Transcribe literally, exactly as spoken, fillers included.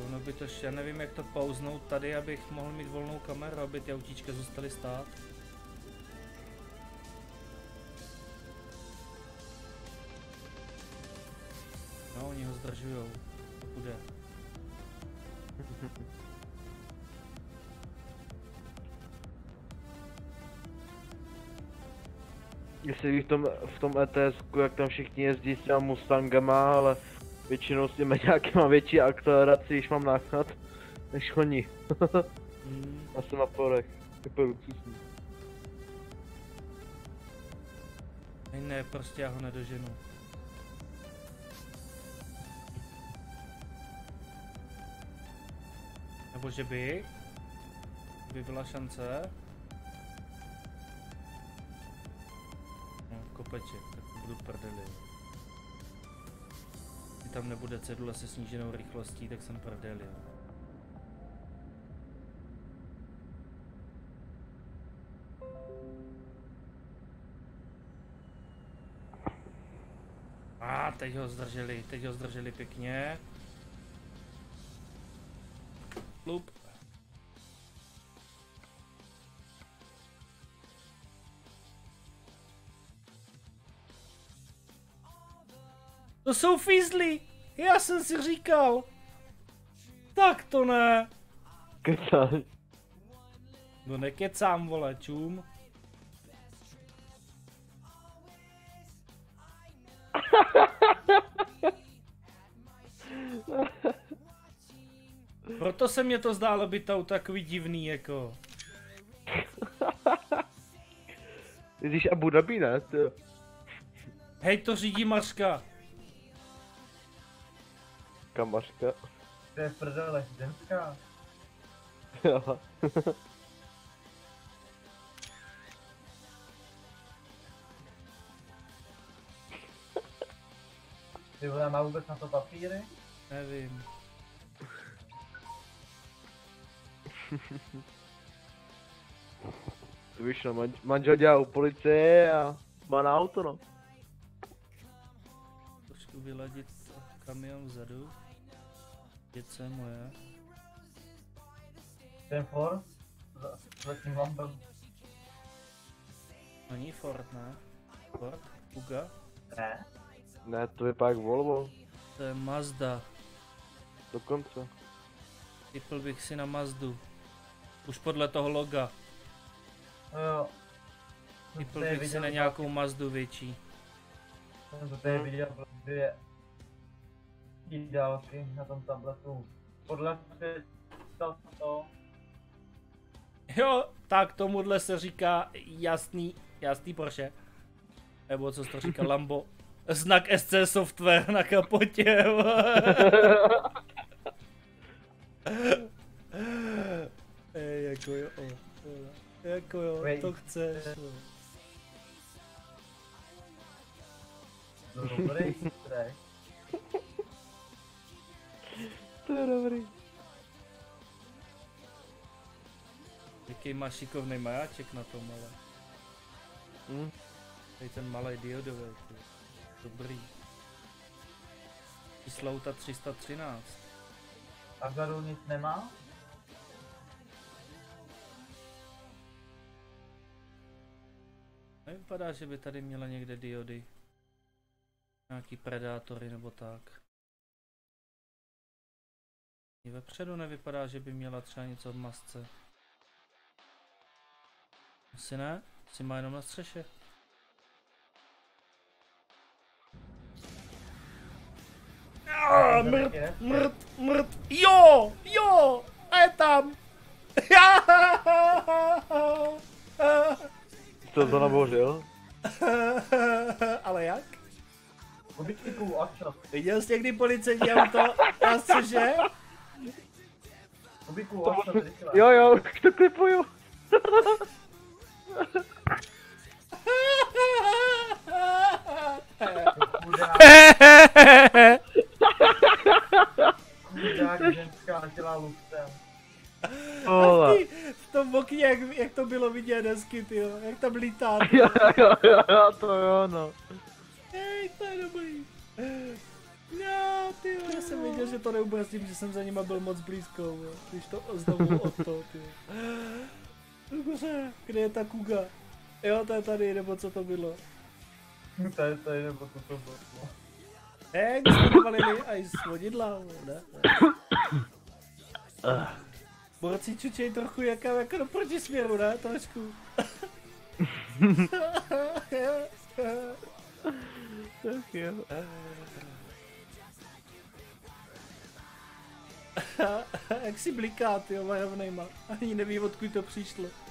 No by to, já nevím jak to pauznout tady, abych mohl mít volnou kameru, aby ty autíčka zůstaly stát. No, oni ho zdržujou. To bude. Jestli v tom, v tom E T S ku, jak tam všichni jezdí s těma Mustangama, ale většinou s těmi nějakýma větší akcelerací, když mám náklad, než oni. Hmm. Na semaforech. Jako luxusní. Ne, prostě já ho nedoženu. Nebo že by? By byla šance? No, kopeček, tak budu prdeli. Když tam nebude cedule se sníženou rychlostí, tak jsem prdeli. A ah, teď ho zdrželi, teď ho zdrželi pěkně. Lup. To jsou fízly! Já jsem si říkal! Tak to ne! Kecáš. No nekecám, vole, čum. Proto se mě to zdálo být to takový divný, jako. Ježíš, Abu Dhabi, ne? Ty. Hej, to řídí Mařka. Kamařka. To je v prdele, ženská. Jo. Ty vole, má vůbec na to papíry? Nevím. To víš, no, manž manžel dělá u policie a má na auto, no. Trošku vyladit kamion vzadu. Děce moje. Ten Ford? Za, za tím lampem. Není Ford, ne? Ford? Kuga? Ne. Ne, to vypadá jak Volvo. To je Mazda. Dokonce. Typl bych si na Mazdu. Už podle toho loga. No jo. Typl bych si na nějakou Mazdu větší. Jsem to tady viděl dvě dálky na tom tabletu. Podle představ to. Jo, tak tomuhle se říká jasný, jasný Porsche. Nebo co jsi to říkal, Lambo. Znak S C Software na kapotě. Ej, jako jo, jako jo, to chceš. No dobrý, dobrý. To je dobrý. Jaký má šikovný majáček na tom, ale. Hm? Tady ten malý diodový. Dobrý. Číslouta tři sta třináct. A vzadu nic nemá? Nevypadá, že by tady měla někde diody. Nějaký predátory nebo tak. I vepředu nevypadá, že by měla třeba něco v masce. Asi ne? Asi má jenom na střeše. Ah, mrt, mrt, mrt, jo, jo, a je tam. Co to nabořil? Ale jak? Obytníků, a čo? Viděl jsi někdy policejní auto? Já cože? Obytníků, a čo? Jo, jo, už to klipuju. Chudák ženská dělá luxem. Ola. V tom okně, jak, jak to bylo vidět hezky, tyjo, jak tam lítá. Jo, jo, jo, to jo, no. Hej, to je dobrý. No, tyjo, já se jsem věděl, že to neubrzdím, že jsem za nima byl moc blízko, jo. Když to znovu od to, ty. Dobře, kde je ta kuga? Jo, to je tady, nebo co to bylo? Tady, tady, nebo to to bylo. Ne, my jsme navalili aj z vodidla, ne? Borci čučej trochu jaká, jako do protisměru, ne? Trošku. Tak jo. Jak si bliká, tyjo, varovnejma. Ani nevím, odkud to přišlo.